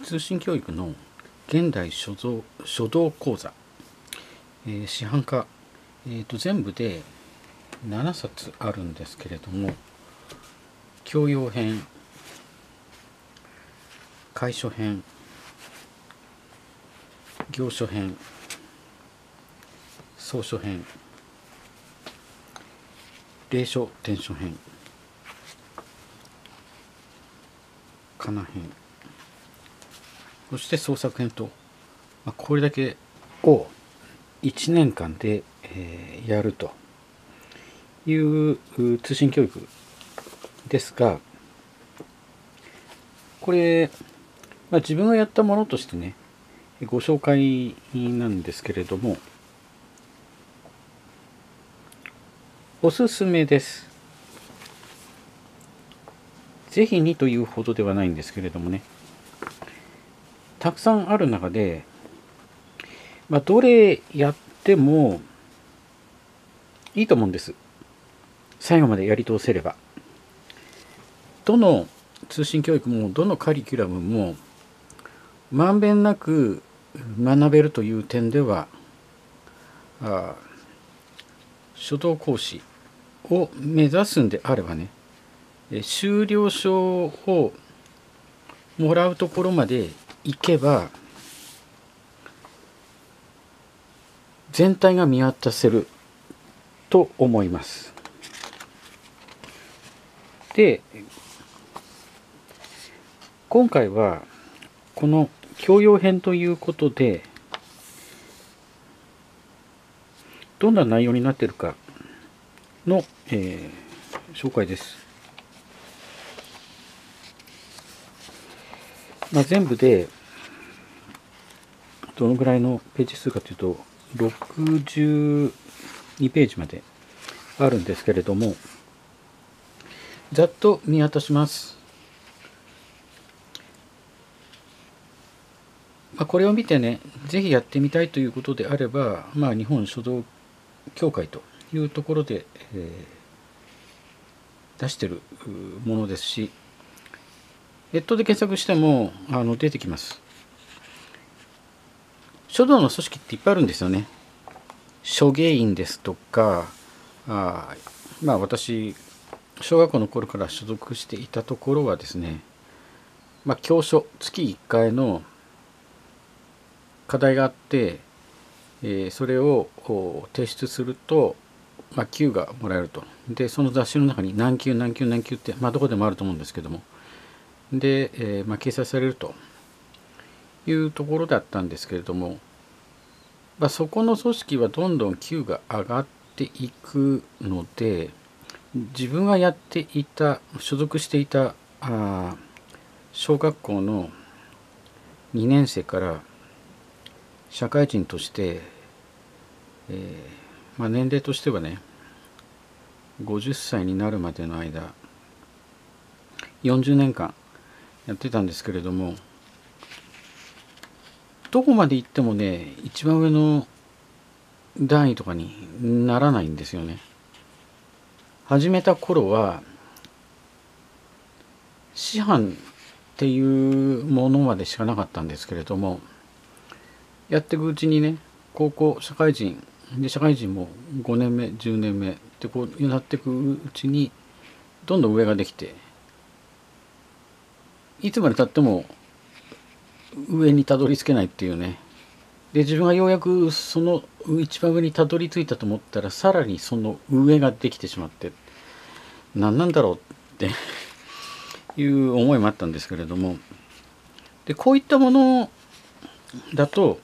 通信教育の現代書道講座、市販化、全部で7冊あるんですけれども、教養編、楷書編、行書編、草書編、隷書伝書編、仮名編、そして創作編と、これだけを1年間で、やるという通信教育ですが、これ、自分がやったものとしてね、ご紹介なんですけれども、おすすめです。ぜひにというほどではないんですけれどもね、たくさんある中で、どれやってもいいと思うんです。最後までやり通せれば。どの通信教育もどのカリキュラムもまんべんなく学べるという点では、書道講師を目指すんであればね、修了証をもらうところまで行けば全体が見渡せると思います。で、今回はこの教養編ということでどんな内容になっているかの、紹介です。全部でどのぐらいのページ数かというと62ページまであるんですけれども、ざっと見渡します。これを見てね、ぜひやってみたいということであれば、日本書道協会というところで、出してるものですし、ネットで検索しても出てきます。書道の組織っていっぱいあるんですよね。書芸員ですとか、私小学校の頃から所属していたところはですね、教書月1回の課題があって、それを提出すると、級がもらえると。でその雑誌の中に何級何級何級って、どこでもあると思うんですけども、で、掲載されるというところだったんですけれども、そこの組織はどんどん級が上がっていくので、自分がやっていた所属していた小学校の2年生から社会人として、年齢としてはね50歳になるまでの間40年間やってたんですけれども、どこまで行ってもね一番上の段位とかにならないんですよね。始めた頃は師範っていうものまでしかなかったんですけれども、やっていくうちにね、高校社会人で社会人も5年目10年目ってこうなっていくうちにどんどん上ができて、いつまでたっても上にたどり着けないっていうね。で自分がようやくその一番上にたどり着いたと思ったら、さらにその上ができてしまって、何なんだろうっていう思いもあったんですけれども、でこういったものだと、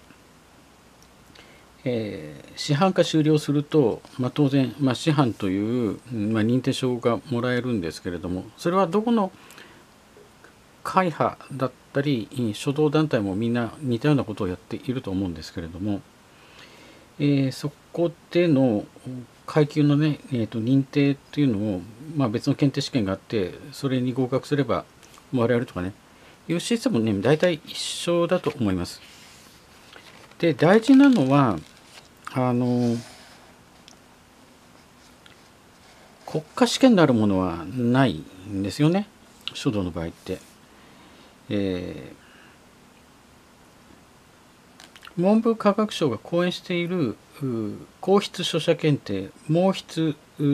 師範化終了すると、当然、師範という、認定証がもらえるんですけれども、それはどこの会派だったり書道団体もみんな似たようなことをやっていると思うんですけれども、そこでの階級のね、認定っていうのを、別の検定試験があって、それに合格すればもらえるとかね、いうシステムもね大体一緒だと思います。で大事なのは国家試験になるものはないんですよね、書道の場合って。 文部科学省が講演している皇室書写検定毛筆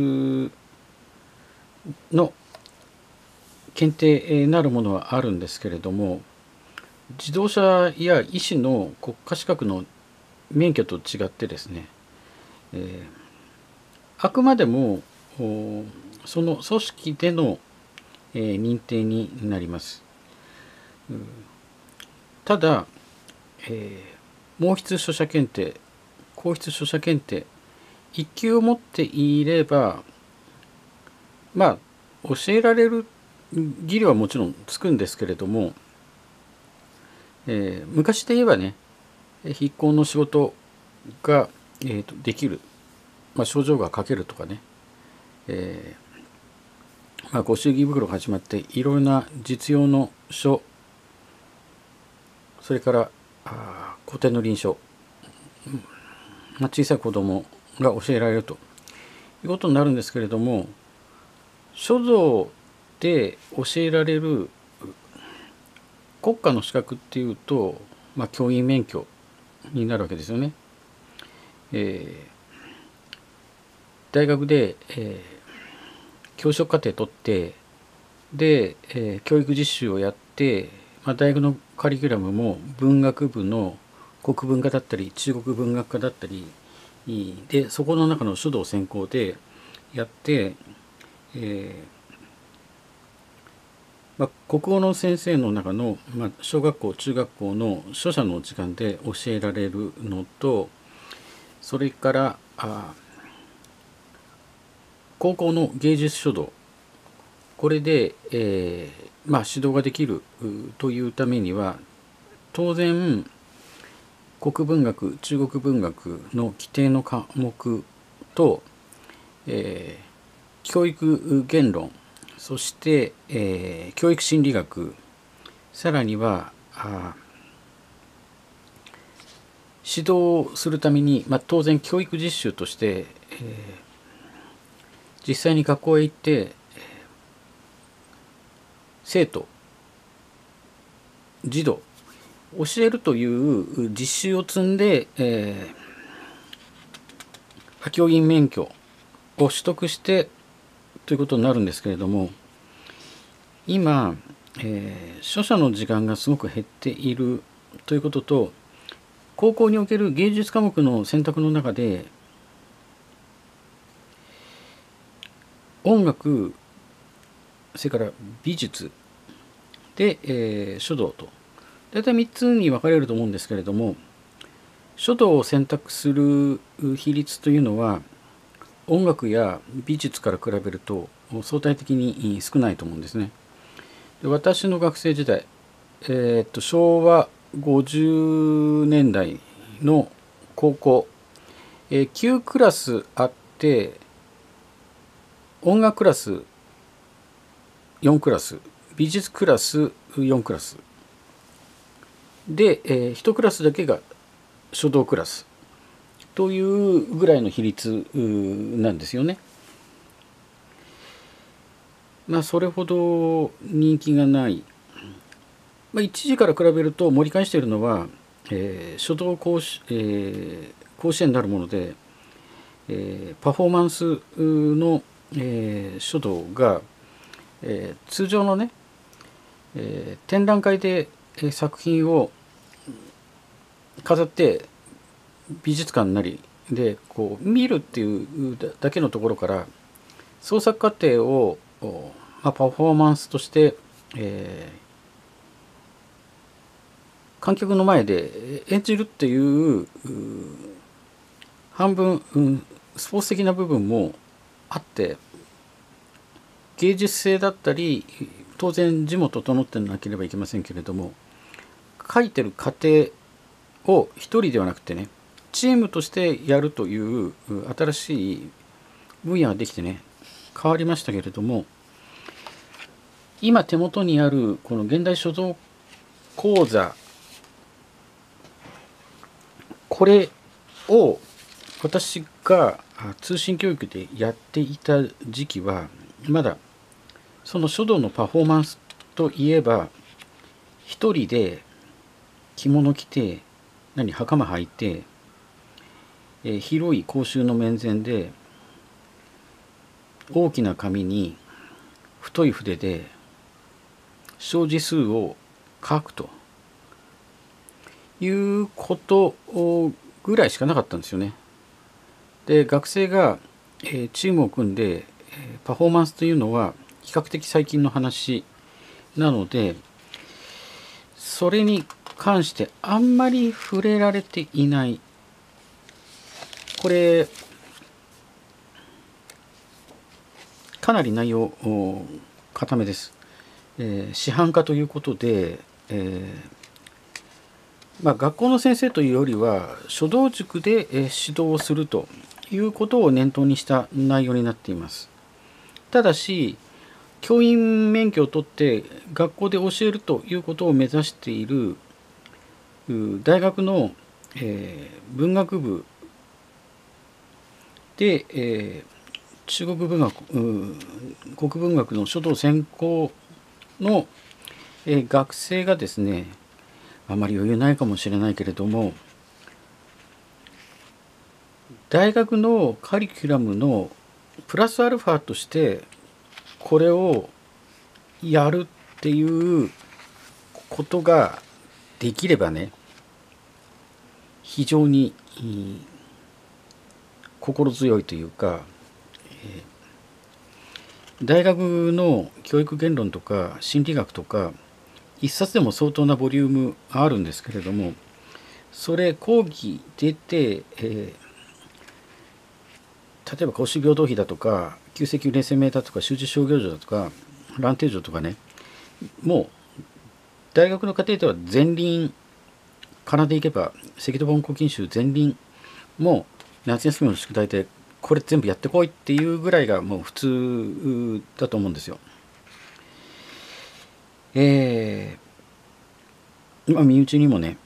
の検定なるものはあるんですけれども、自動車や医師の国家資格の免許と違ってですね、あくまでもその組織での、認定になります。ただ、毛筆書写検定、皇室書写検定1級を持っていれば、まあ教えられる技量はもちろんつくんですけれども、昔で言えばね、筆工の仕事が、できる、症状が書けるとかね、ご祝儀袋が始まっていろいろな実用の書、それから古典の臨書、小さい子供が教えられるということになるんですけれども、書道で教えられる国家の資格っていうと、教員免許になるわけですよね。大学で、教職課程取ってで、教育実習をやって、大学のカリキュラムも文学部の国文科だったり中国文学科だったりで、そこの中の書道専攻でやって、国語の先生の中の、小学校中学校の書写の時間で教えられるのと、それから高校の芸術書道、これで、指導ができるというためには、当然国文学中国文学の規定の科目と、教育言論、そして、教育心理学、さらには指導するために、当然教育実習として、実際に学校へ行って生徒児童教えるという実習を積んで、教員免許を取得してということになるんですけれども、今、書写の時間がすごく減っているということと、高校における芸術科目の選択の中で音楽、それから美術で、書道と大体3つに分かれると思うんですけれども、書道を選択する比率というのは音楽や美術から比べると相対的に少ないと思うんですね。で、私の学生時代、昭和50年代の高校、9クラスあって、音楽クラス4クラス、美術クラス4クラスで、1クラスだけが書道クラスというぐらいの比率なんですよね。それほど人気がない。一時から比べると盛り返しているのは、書道甲子園になるもので、パフォーマンスの、書道が、通常のね、展覧会で、作品を飾って美術館なりでこう見るっていうだけのところから、創作過程を、パフォーマンスとして、観客の前で演じるっていう半分、スポーツ的な部分もあって、芸術性だったり当然字も整ってなければいけませんけれども、書いてる過程を一人ではなくてね、チームとしてやるという新しい分野ができてね、変わりましたけれども、今手元にあるこの現代書道講座、これを私が通信教育でやっていた時期は、まだその書道のパフォーマンスといえば、一人で着物着て袴履いて、広い公衆の面前で大きな紙に太い筆で小字数を書くということぐらいしかなかったんですよね。で、学生がチームを組んでパフォーマンスというのは比較的最近の話なので、それに関してあんまり触れられていない。これかなり内容固めです。師範科ということで、学校の先生というよりは書道塾で指導をするということを念頭にした内容になっています。ただし、教員免許を取って学校で教えるということを目指している大学の文学部で中国文学国文学の書道専攻の学生がですね、あまり余裕ないかもしれないけれども、大学のカリキュラムのプラスアルファとしてこれをやるっていうことができればね、非常に心強いというか、大学の教育言論とか心理学とか一冊でも相当なボリュームあるんですけれども、それ講義出て、例えば孔子平等碑だとか旧世旧連戦名だとか修士商業所だとか蘭亭序とかね、もう大学の課程では前輪からでいけば赤土本古今集前輪も夏休みの宿題でこれ全部やってこいっていうぐらいがもう普通だと思うんですよ。今身内にもね、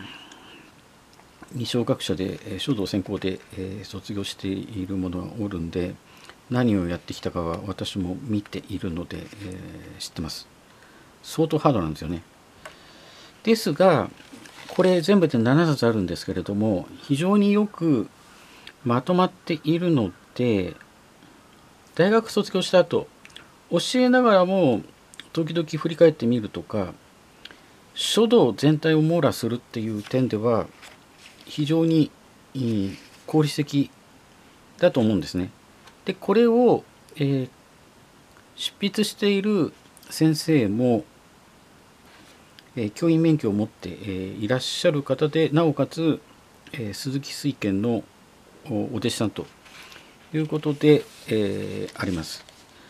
二松学舎で書道専攻で卒業している者がおるんで、何をやってきたかは私も見ているので、知ってます。相当ハードなんですよね。ですがこれ全部で7冊あるんですけれども、非常によくまとまっているので、大学卒業した後教えながらも時々振り返ってみるとか、書道全体を網羅するっていう点では非常に効率的だと思うんですね。でこれを、執筆している先生も、教員免許を持って、いらっしゃる方で、なおかつ、鈴木水賢のお弟子さんということで、あります。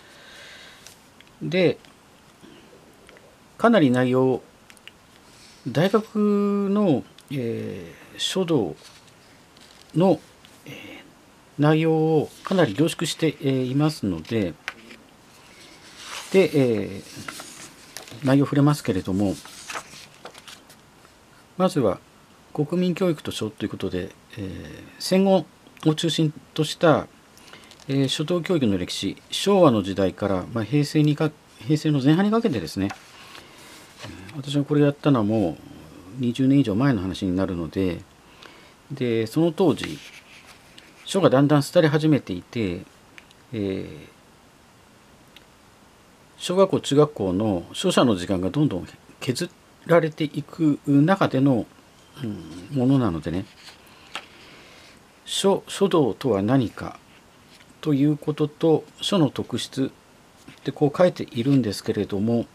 でかなり内容、大学の、書道の、内容をかなり凝縮していますので、内容触れますけれども、まずは国民教育と書ということで、戦後を中心とした、書道教育の歴史、昭和の時代から、平成の前半にかけてですね、私がこれやったのはもう20年以上前の話になるので、その当時書がだんだん廃れ始めていて、小学校中学校の書写の時間がどんどん削られていく中での、ものなのでね、書道とは何かということと書の特質ってこう書いているんですけれども、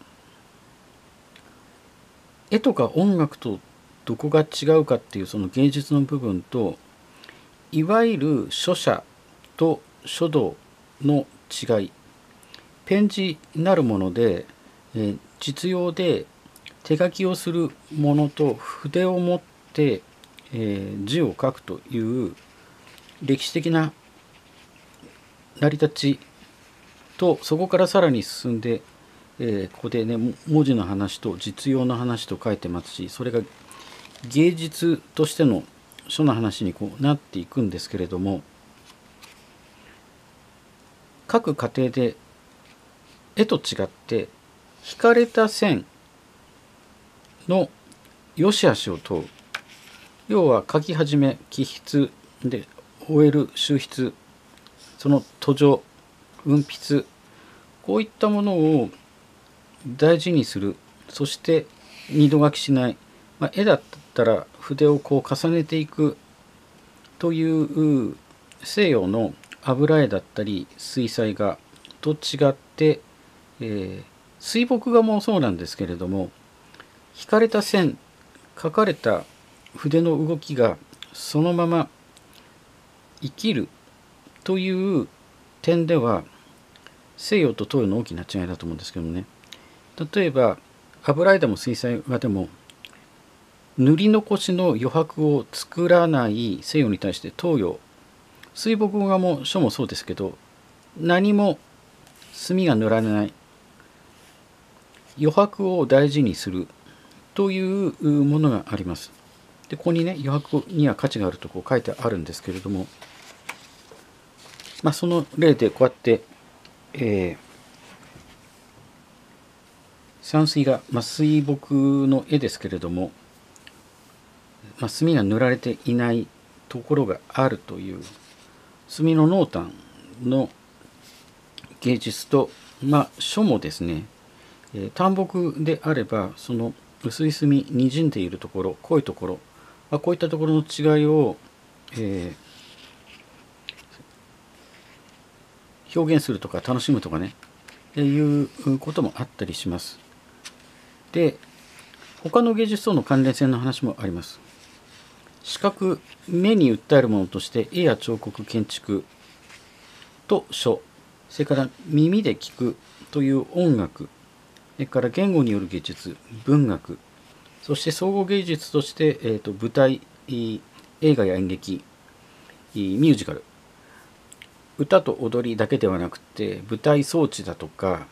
絵とか音楽とどこが違うかっていうその芸術の部分と、いわゆる書写と書道の違い、ペン字なるもので、実用で手書きをするものと筆を持って、字を書くという歴史的な成り立ちと、そこからさらに進んで、ここでね文字の話と実用の話と書いてますし、それが芸術としての書の話にこうなっていくんですけれども、各家庭で絵と違って引かれた線の良し悪しを問う要は書き始め、起筆で終える収筆、その途上、運筆、こういったものを大事にする。そして二度書きしない、絵だったら筆をこう重ねていくという西洋の油絵だったり水彩画と違って、水墨画もそうなんですけれども、引かれた線、描かれた筆の動きがそのまま生きるという点では西洋と東洋の大きな違いだと思うんですけどもね。例えば油絵でも水彩画でも塗り残しの余白を作らない西洋に対して東洋、水墨画も書もそうですけど、何も墨が塗られない余白を大事にするというものがあります。でここにね、余白には価値があるとこう書いてあるんですけれども、その例でこうやって、山水画、水墨の絵ですけれども、墨が塗られていないところがあるという墨の濃淡の芸術と、書もですね、淡墨であればその薄い墨にじんでいるところ、濃いところ、こういったところの違いを、表現するとか楽しむとかね、いうこともあったりします。で、他の芸術との関連性の話もあります。視覚、目に訴えるものとして絵や彫刻、建築と書、それから耳で聞くという音楽、それから言語による芸術、文学、そして総合芸術として、舞台、映画や演劇、ミュージカル、歌と踊りだけではなくて舞台装置だとか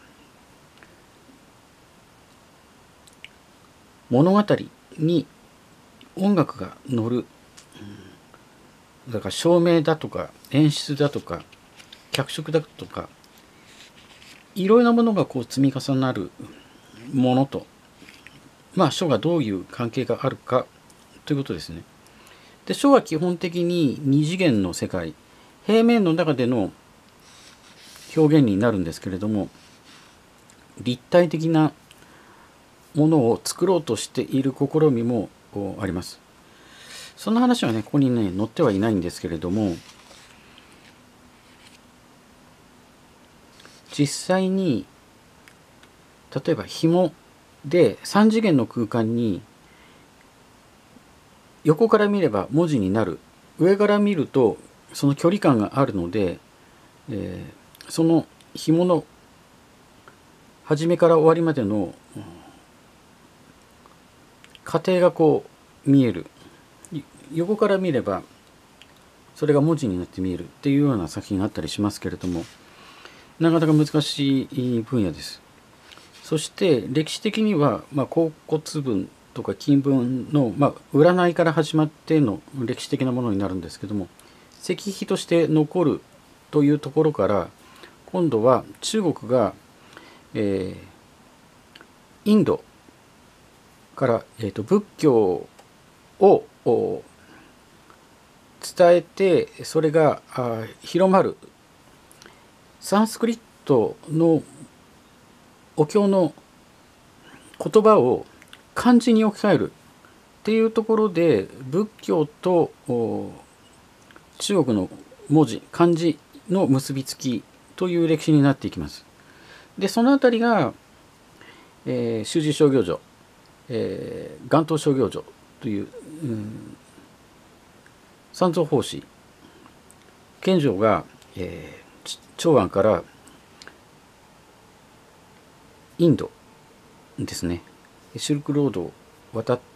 物語に音楽が乗る、だから照明だとか演出だとか脚色だとかいろいろなものがこう積み重なるものと、書がどういう関係があるかということですね。で、書は基本的に二次元の世界、平面の中での表現になるんですけれども、立体的なものを作ろうとしている試みもあります。その話はね、ここにね載ってはいないんですけれども、実際に例えば紐で3次元の空間に横から見れば文字になる、上から見るとその距離感があるので、その紐の初めから終わりまでの過程がこう見える、横から見ればそれが文字になって見えるっていうような作品があったりしますけれども、なかなか難しい分野です。そして歴史的には、甲骨文とか金文の、占いから始まっての歴史的なものになるんですけども、石碑として残るというところから今度は中国が、インドから、仏教を伝えて、それが広まるサンスクリットのお経の言葉を漢字に置き換えるっていうところで、仏教と中国の文字、漢字の結びつきという歴史になっていきます。で、そのあたりが、修士商業所、元東商業所という、三蔵法師玄奘が、長安からインドですね、シルクロードを渡って、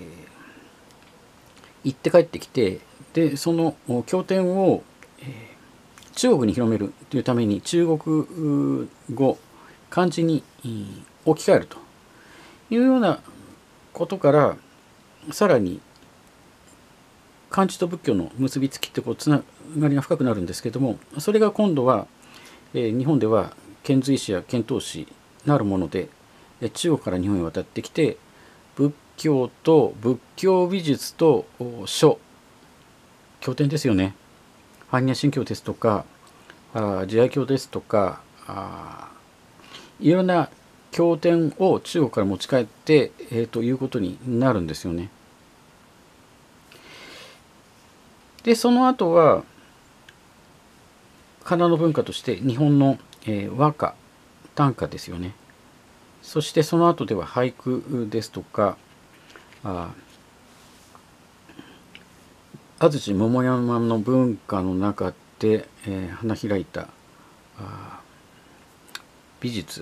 行って帰ってきて、でその経典を、中国に広めるというために中国語漢字に置き換えるというようなことから、さらに漢字と仏教の結びつきってこうつながりが深くなるんですけども、それが今度は、日本では遣隋使や遣唐使なるもので中国から日本へ渡ってきて、仏教と仏教美術と書、経典ですよね。般若心経ですとか慈愛経ですとかいろんな経典を中国から持ち帰って、ということになるんですよね。でその後は仮名の文化として日本の、和歌短歌ですよね。そしてその後では俳句ですとか安土桃山の文化の中で、花開いた美術、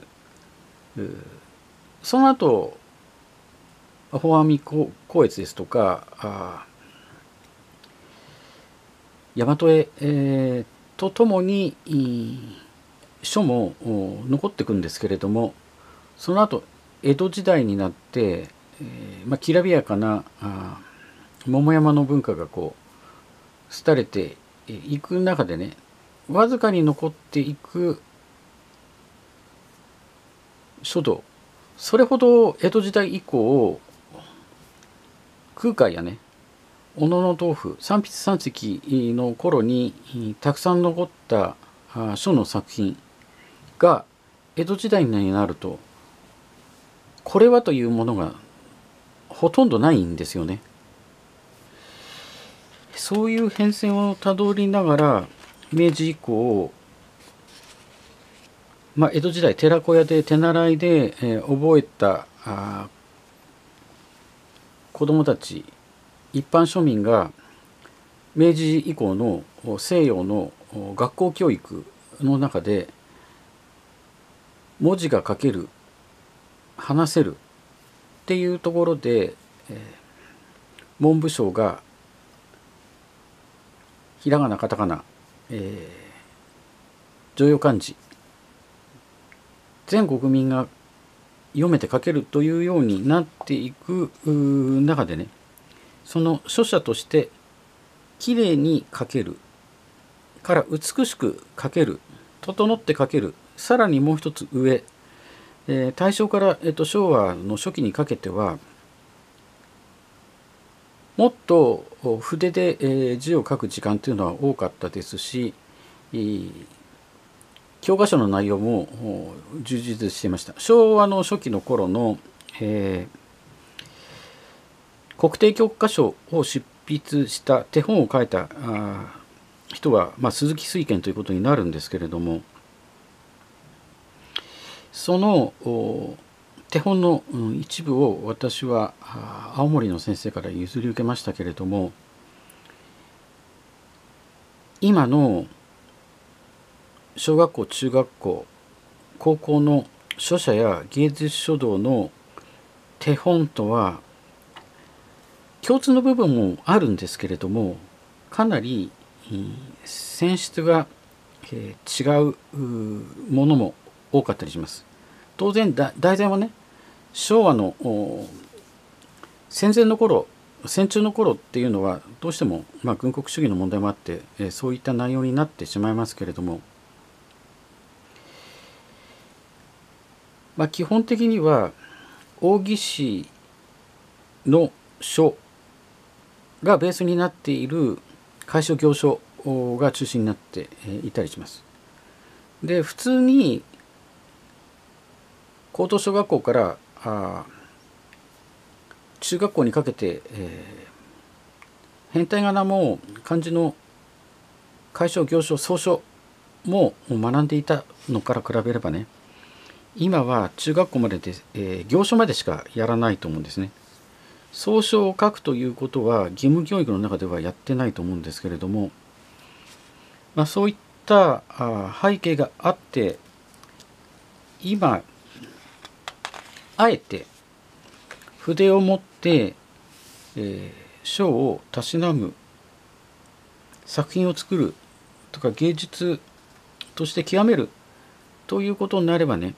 その後法阿弥光悦ですとか大和絵、とともに書も残っていくんですけれども、その後江戸時代になって、きらびやかな桃山の文化がこう廃れていく中でね、わずかに残っていく書道、それほど江戸時代以降空海やね小野の豆腐三筆三石の頃にたくさん残った書の作品が江戸時代になるとこれはというものがほとんどないんですよね。そういう変遷をたどりながら明治以降、江戸時代寺子屋で手習いで、覚えた子どもたち一般庶民が明治以降の西洋の学校教育の中で文字が書ける話せるっていうところで、文部省がひらがなカタカナ、常用漢字全国民が読めて書けるというようになっていく中でね、その書者としてきれいに書けるから美しく書ける、整って書ける、さらにもう一つ上、大正から、昭和の初期にかけてはもっと筆で、字を書く時間というのは多かったですし、教科書の内容も充実していました。昭和の初期の頃の、国定教科書を執筆した手本を書いた人は、鈴木水賢ということになるんですけれども、その手本の一部を私は青森の先生から譲り受けましたけれども、今の小学校中学校高校の書写や芸術書道の手本とは共通の部分もあるんですけれども、かなり選出が違うものも多かったりします。当然題材はね、昭和の戦前の頃、戦中の頃っていうのはどうしても、軍国主義の問題もあって、そういった内容になってしまいますけれども、基本的には王羲之の書がベースになっている楷書行書が中心になっていたりします。で、普通に高等小学校から中学校にかけて、変体仮名も漢字の楷書行書草書も学んでいたのから比べればね、今は中学校までで、行書までしかやらないと思うんですね。草書を書くということは義務教育の中ではやってないと思うんですけれども、そういった背景があって、今あえて筆を持って、書をたしなむ、作品を作るとか芸術として極めるということになればね、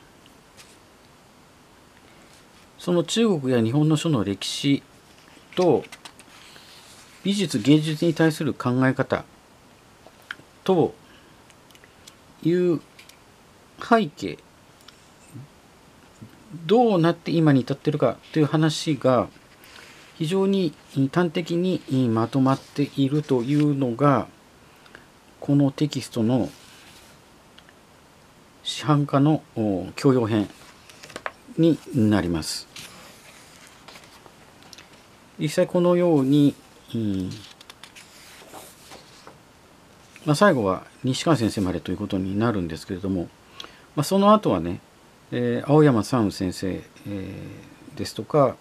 その中国や日本の書の歴史と美術芸術に対する考え方という背景どうなって今に至ってるかという話が非常に端的にまとまっているというのがこのテキストの市販化の教養編になります。実際このように、最後は西川先生までということになるんですけれども、その後はね、青山三雲先生、ですとか、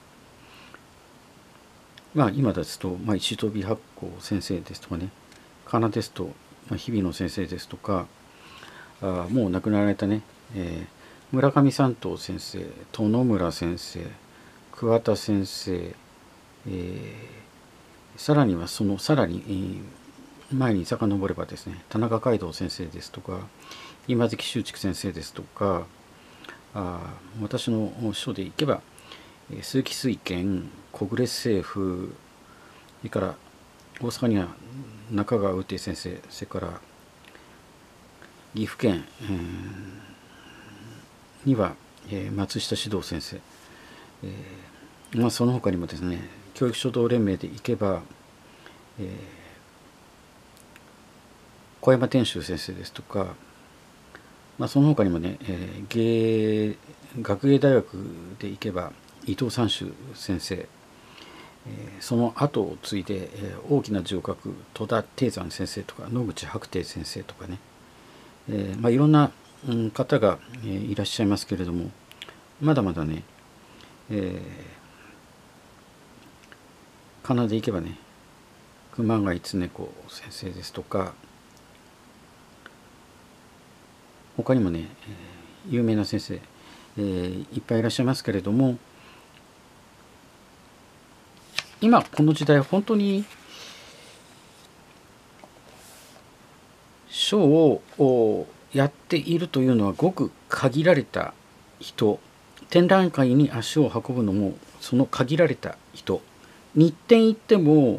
今ですと、石飛八甲先生ですとかね、かなですと、日比野先生ですとか、もう亡くなられたね、村上山東先生、殿村先生、桑田先生、さらにはそのさらに、前に遡ればですね、田中海道先生ですとか、今関修築先生ですとか、私の書でいけば鈴木水賢、小暮政府、それから大阪には中川雨亭先生、それから岐阜県、には松下指導先生、その他にもですね、教育書道連盟でいけば、小山天秀先生ですとか、その他にもね、学芸大学でいけば伊藤三州先生、その後を継いで、大きな字を書く戸田定山先生とか野口白帝先生とかね、いろんな方がいらっしゃいますけれども、まだまだね、かなでいけばね、熊谷恒子先生ですとか、他にもね、有名な先生、いっぱいいらっしゃいますけれども、今この時代本当に書をやっているというのはごく限られた人、展覧会に足を運ぶのもその限られた人、日展行っても、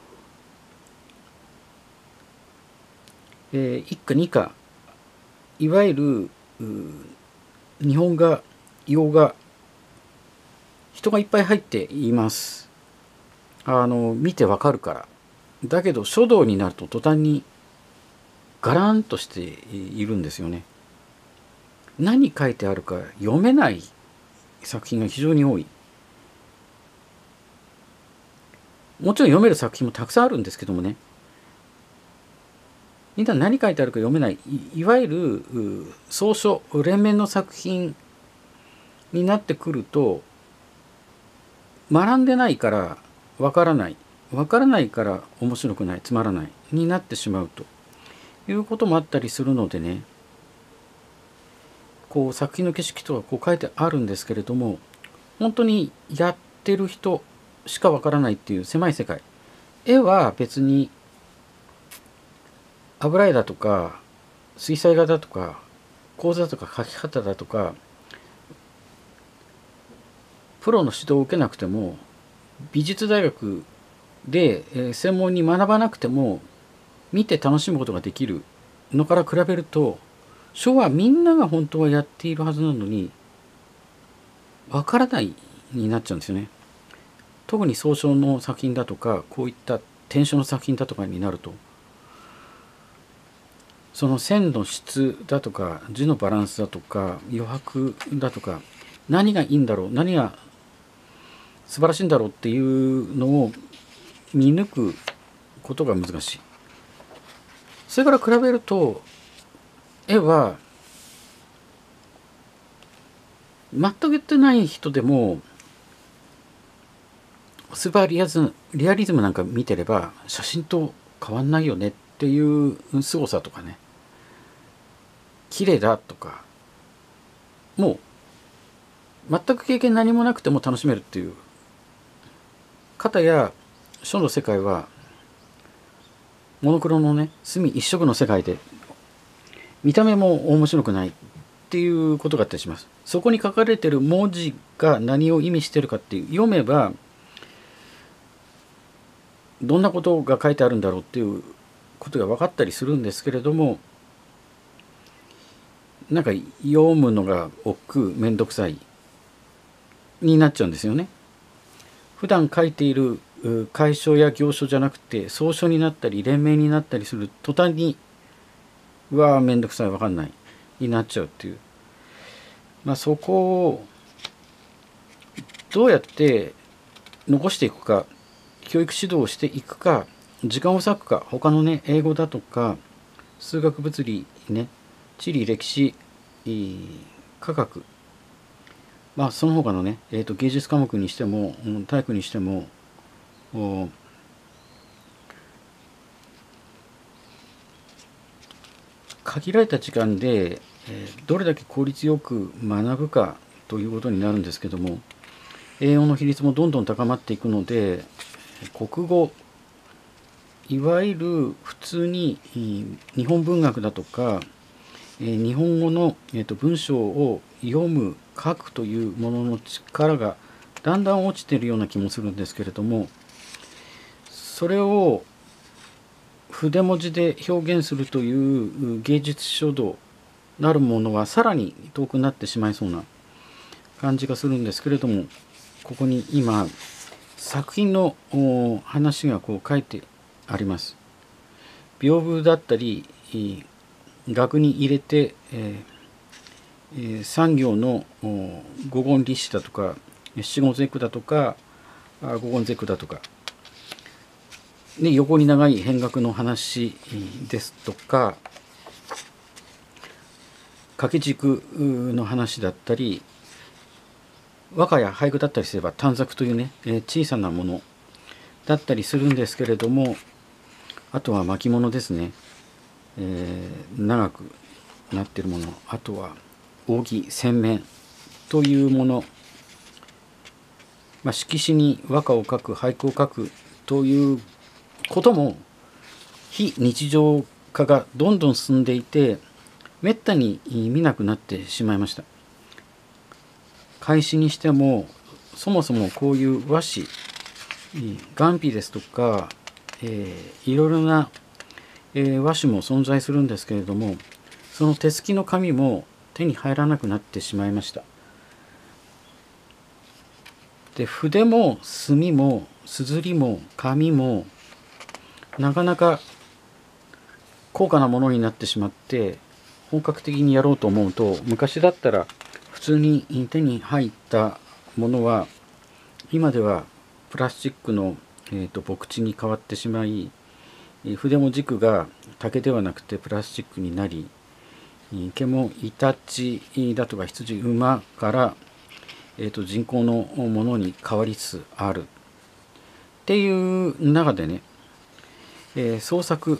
一家二家、いわゆる日本画、洋画、人がいっぱい入っています。見てわかるから。だけど書道になると途端にガランとしているんですよね。何書いてあるか読めない作品が非常に多い。もちろん読める作品もたくさんあるんですけどもね、みんな何書いてあるか読めない、いわゆる草書連綿の作品になってくると、学んでないからわからない、わからないから面白くない、つまらないになってしまうということもあったりするのでね、こう作品の景色とはこう書いてあるんですけれども、本当にやってる人しかわからないっていう狭い世界。絵は別に油絵だとか水彩画だとか構図だとか描き方だとか、プロの指導を受けなくても、美術大学で専門に学ばなくても見て楽しむことができるのから比べると、書はみんなが本当はやっているはずなのにわからないになっちゃうんですよね。特に草書の作品だとか、こういった篆書の作品だとかになると、その線の質だとか字のバランスだとか余白だとか、何がいいんだろう、何が素晴らしいんだろうっていうのを見抜くことが難しい。それから比べると絵は全く言ってない人でもスーパーリアリズムなんか見てれば写真と変わんないよねっていう凄さとかね、綺麗だとか、もう全く経験何もなくても楽しめるっていう。かたや書の世界はモノクロのね、墨一色の世界で見た目も面白くないっていうことがあったりします。そこに書かれてる文字が何を意味してるかっていう、読めばどんなことが書いてあるんだろうっていうことが分かったりするんですけれども、なんか読むのが億劫、めんどくさい、 になっちゃうんですよね。普段書いている楷書や行書じゃなくて草書になったり連名になったりする途端にうわーめんどくさい分かんないになっちゃうっていう、そこをどうやって残していくか、教育指導をしていくか、時間を割くか、他のね英語だとか数学物理ね、地理歴史科学、その他のね、芸術科目にしても体育にしても限られた時間でどれだけ効率よく学ぶかということになるんですけども、栄養の比率もどんどん高まっていくので、国語、いわゆる普通に日本文学だとか日本語の文章を読む書くというものの力がだんだん落ちているような気もするんですけれども、それを筆文字で表現するという芸術書道なるものはさらに遠くなってしまいそうな感じがするんですけれども、ここに今作品の話が書いてあります。屏風だったり額に入れて、産業の五言律詩だとか七言絶句だとか五言絶句だとか、横に長い変額の話ですとか掛け軸の話だったり、和歌や俳句だったりすれば短冊というね、小さなものだったりするんですけれども、あとは巻物ですね、長くなっているもの、あとは扇扇面というもの、色紙に和歌を書く俳句を書くということも非日常化がどんどん進んでいて、めったに見なくなってしまいました。楷紙にしてもそもそもこういう和紙、雁皮ですとか、いろいろな、和紙も存在するんですけれども、その手すきの紙も手に入らなくなってしまいました。で、筆も墨も硯も紙もなかなか高価なものになってしまって、本格的にやろうと思うと、昔だったら普通に手に入ったものは今ではプラスチックの、墨汁に変わってしまい、筆も軸が竹ではなくてプラスチックになり、毛もイタチだとか羊、馬から、人工のものに変わりつつあるっていう中でね、創作、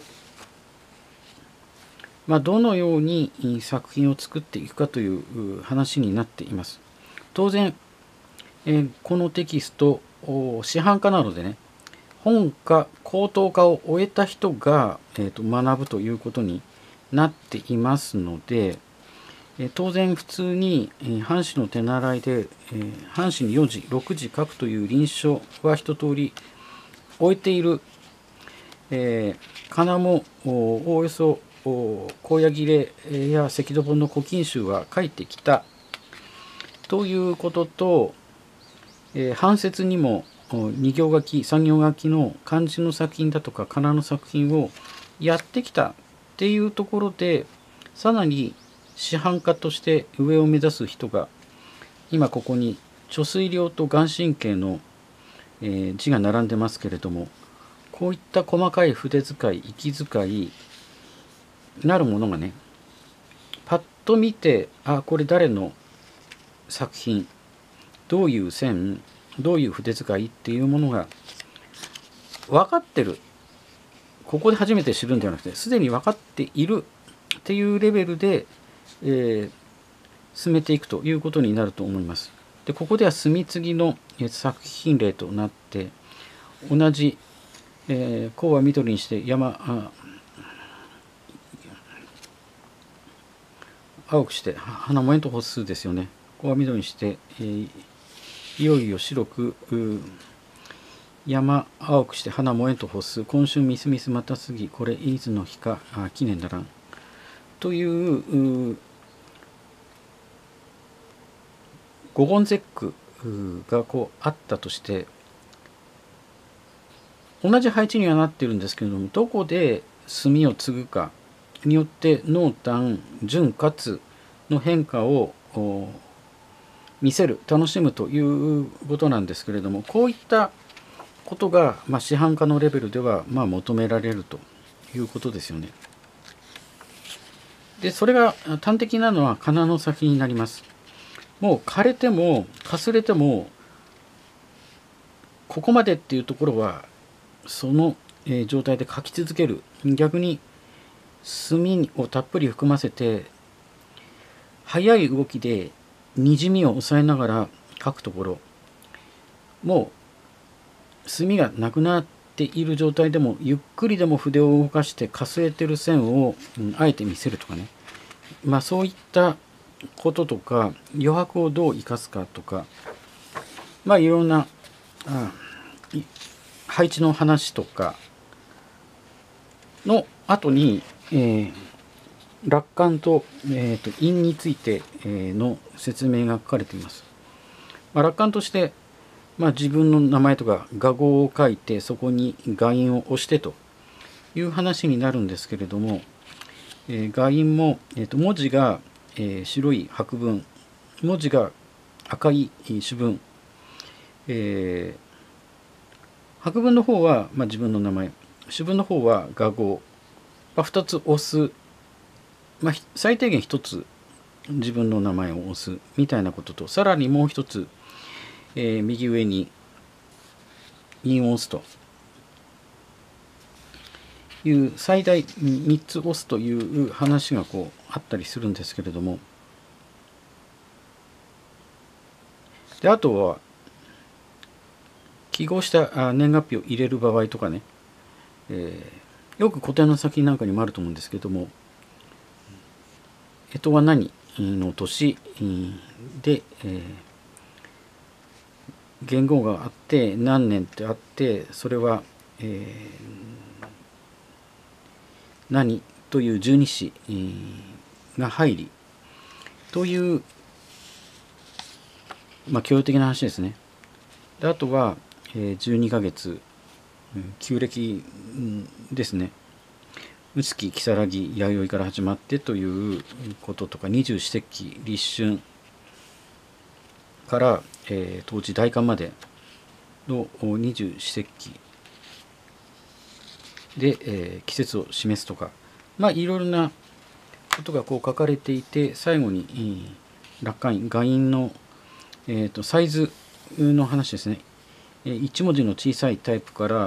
どのように作品を作っていくかという話になっています。当然、このテキスト市販化なのでね、本科高等科を終えた人が、学ぶということになっていますので、当然普通に半紙の手習いで半紙に4字6字書くという臨書は一通り終えている、かなもおおよそ高野切れや赤土本の古今集は書いてきたということと、半節にも2行書き3行書きの漢字の作品だとか仮名の作品をやってきたっていうところで、さらに市販化として上を目指す人が、今ここに貯水量と顔真の、字が並んでますけれども、こういった細かい筆使い息遣いなるものがね、パッと見て、これ誰の作品、どういう線、どういう筆使いっていうものが分かってる、ここで初めて知るんではなくてすでに分かっているっていうレベルで、進めていくということになると思います。で、ここでは墨継ぎの作品例となって、同じ紅は緑にして青くして花もえんと歩数ですよね。紅は緑にして、いよいよ白く山青くして花もえんと歩数、今春みすみすまたすぎ、これいつの日か記念ならんという五言絶句がこうあったとして、同じ配置にはなってるんですけれども、どこで墨を継ぐかによって濃淡純滑の変化を見せる、楽しむということなんですけれども、こういったことが、市販化のレベルでは求められるということですよね。でそれが端的なのは金の先になります。もう枯れてもかすれてもここまでっていうところはその状態で描き続ける。逆に墨をたっぷり含ませて速い動きでにじみを抑えながら描くところ、もう墨がなくなっている状態でもゆっくりでも筆を動かしてかすれてる線をあえて見せるとかね、そういったこととか余白をどう生かすかとか、いろんな配置の話とかの後に、楽観と、印について、の説明が書かれています。楽観として、自分の名前とか画号を書いてそこに画印を押してという話になるんですけれども、画印も、文字が、白い白文、文字が赤い朱文、白文の方は、自分の名前、朱文の方は画号、2つ押す、最低限1つ自分の名前を押すみたいなことと、さらにもう1つ、右上に印を押すという最大3つ押すという話がこうあったりするんですけれども、であとは記号した年月日を入れる場合とかね、よく古典の先なんかにもあると思うんですけども、干支は何の年で、元号があって何年ってあって、それは、何という十二支が入りという、教養的な話ですね。であとは、12ヶ月、旧暦ですね。卯月、如月、弥生から始まってということとか、二十四節気、立春から、冬至大寒までの二十四節気で、季節を示すとか、いろいろなことがこう書かれていて、最後に楽観印、画印の、サイズの話ですね。1文字の小さいタイプから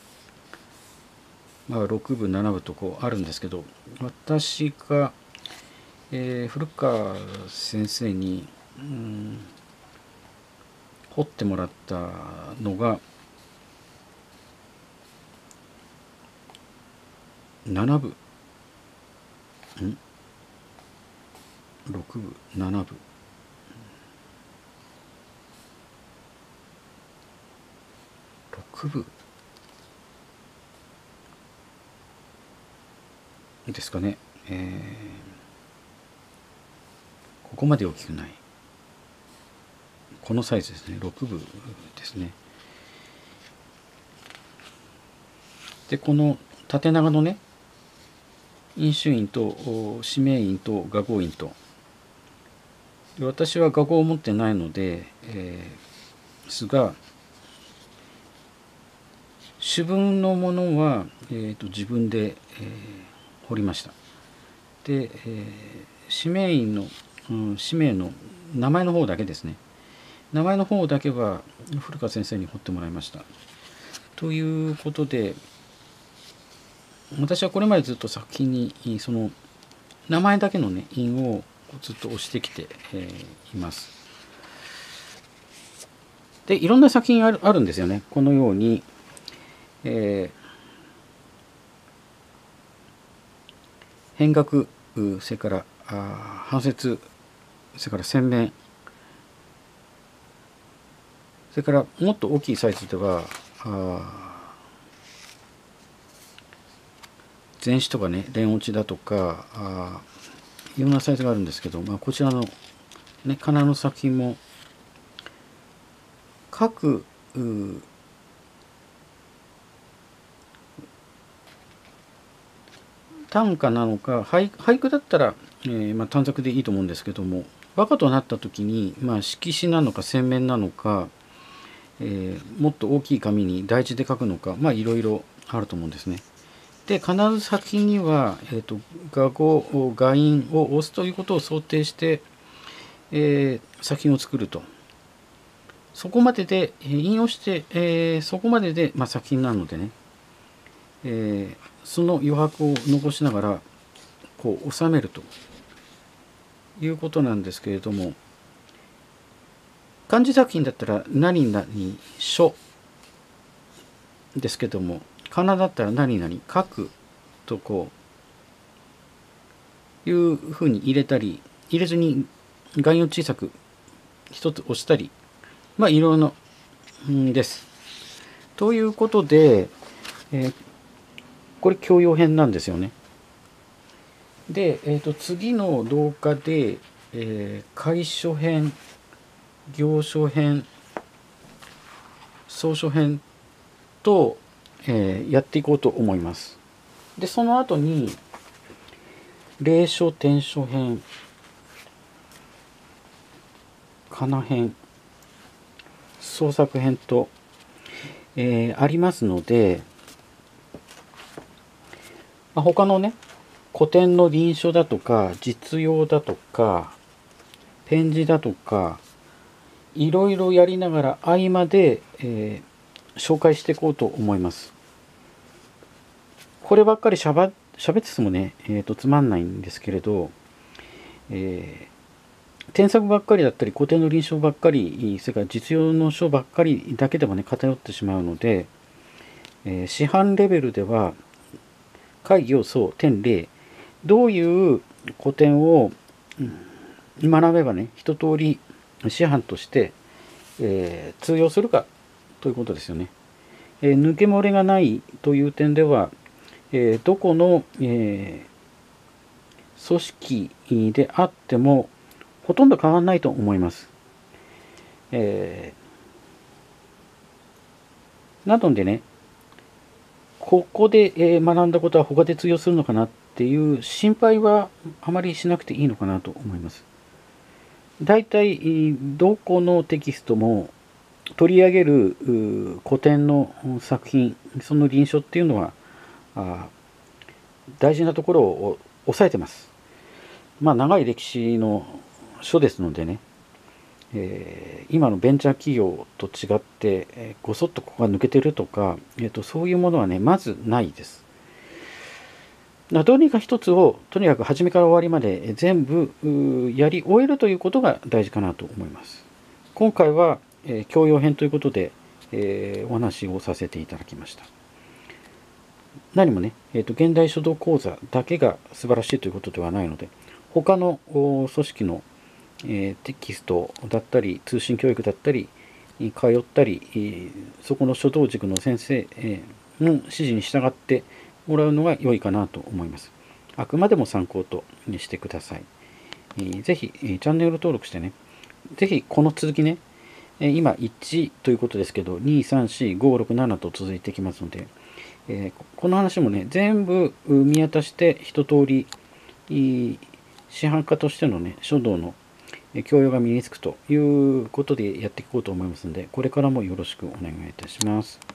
、6部7部とこうあるんですけど、私が、古川先生に彫ってもらったのが7部6部7部6部ですかね。ここまで大きくない、このサイズですね。6部ですね。でこの縦長のね、印朱印と指名印と画号印と、私は画号を持ってないので、ですが朱文のものは、自分で、彫りました。で、指名印の、氏名の名前の方だけですね。名前の方だけは古川先生に彫ってもらいました。ということで、私はこれまでずっと作品にその名前だけのね印をずっと押してきて、います。でいろんな作品あるんですよね。このように、変額、それから半節、それから線面、それからもっと大きいサイズでは前詞とかね、連落ちだとかいろんなサイズがあるんですけど、こちらのね、仮名の作品も各短歌なのか俳句だったら、短冊でいいと思うんですけども、和歌となった時に、色紙なのか線面なのか、もっと大きい紙に題字で書くのか、いろいろあると思うんですね。で必ず作品には、画語画印を押すということを想定して、作品を作ると。そこまでで引用して、そこまでで、作品なのでね、その余白を残しながらこう収めるということなんですけれども、漢字作品だったら何々書ですけども、仮名だったら何々書くとこういうふうに入れたり、入れずに概要小さく一つ押したり、いろいろです。ということで、これ教養編なんですよね。で、次の動画で、楷書編、行書編、草書編と、やっていこうと思います。で、その後に隷書、篆書編、仮名編、創作編と、ありますので、他のね、古典の臨書だとか実用だとか展示だとかいろいろやりながら合間で、紹介していこうと思います。こればっかり喋っててもね、つまんないんですけれど、添削ばっかりだったり古典の臨書ばっかり、それから実用の書ばっかりだけでもね偏ってしまうので、師範レベルでは会行草典例どういう古典を学べばね一通り師範として、通用するかということですよね。抜け漏れがないという点では、どこの、組織であってもほとんど変わらないと思います。なのでね、ここで学んだことは他で通用するのかなっていう心配はあまりしなくていいのかなと思います。だいたいどこのテキストも取り上げる古典の作品、その臨書っていうのは大事なところを押さえてます。長い歴史の書ですのでね、今のベンチャー企業と違って、ごそっとここが抜けてるとか、そういうものはねまずないです。どうにか一つをとにかく初めから終わりまで全部やり終えるということが大事かなと思います。今回は、教養編ということで、お話をさせていただきました。何もね、現代書道講座だけが素晴らしいということではないので、他の組織のテキストだったり通信教育だったり通ったり、そこの書道塾の先生の指示に従ってもらうのが良いかなと思います。あくまでも参考としてください。ぜひチャンネル登録してね、ぜひこの続きね、今1ということですけど2、3、4、5、6、7と続いてきますので、この話もね全部見渡して一通り師範家としてのね書道の教養が身につくということでやっていこうと思いますので、これからもよろしくお願いいたします。